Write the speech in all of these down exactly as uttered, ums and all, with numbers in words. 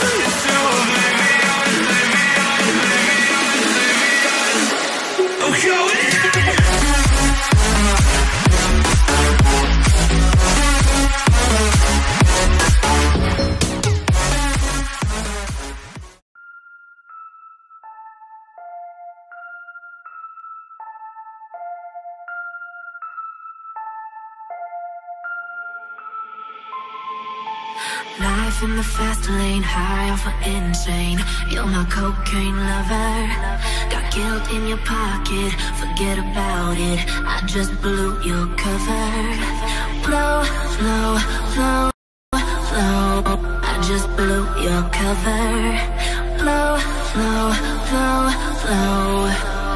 Life in the fast lane, high off of insane. You're my cocaine lover. Got guilt in your pocket, forget about it. I just blew your cover. Blow, blow, blow, blow. I just blew your cover. Blow, blow, blow, blow.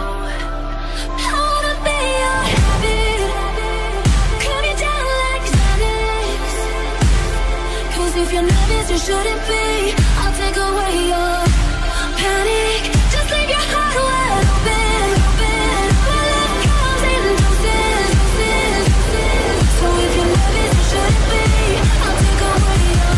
If you're nervous, you shouldn't be. I'll take away your panic. Just leave your heart wide open, open. My love comes in doses, doses, doses. So if you're nervous, you shouldn't be. I'll take away your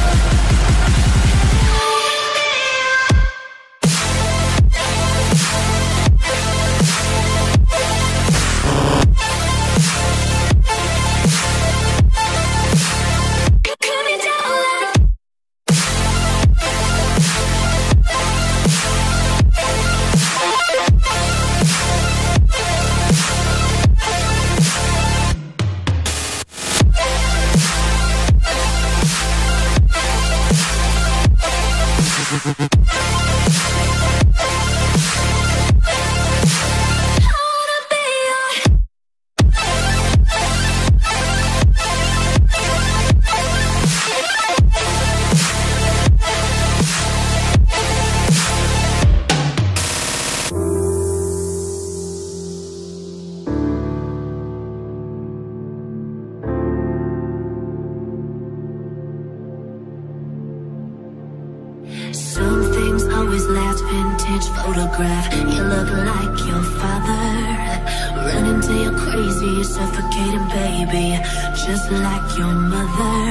photograph. You look like your father. Running till you're crazy, suffocating, baby, just like your mother.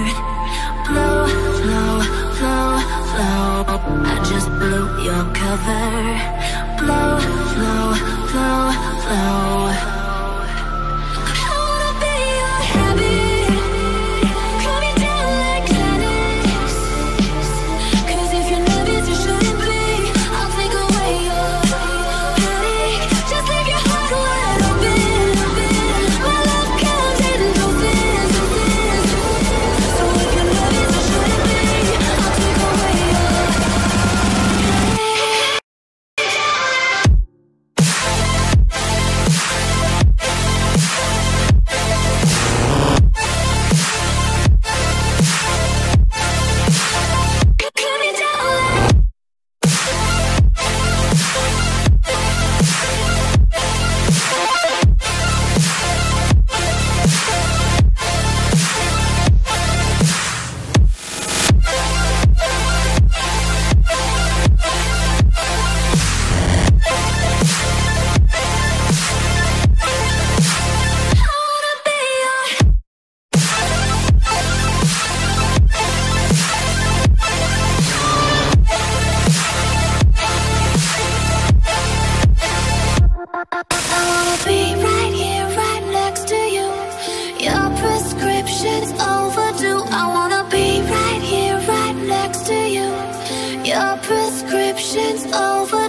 Blow, blow, blow, blow. I just blew your cover. Blow, blow, blow, blow. Your prescription's over.